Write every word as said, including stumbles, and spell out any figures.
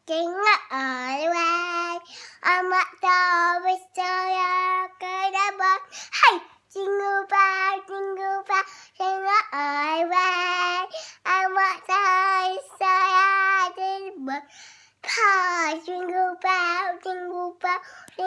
jingle all the way. I'm at the Victoria Garden. Hey, jingle bell, jingle bell, jingle all the way. I'm at the Victoria Garden. Jingle bell, jingle bell.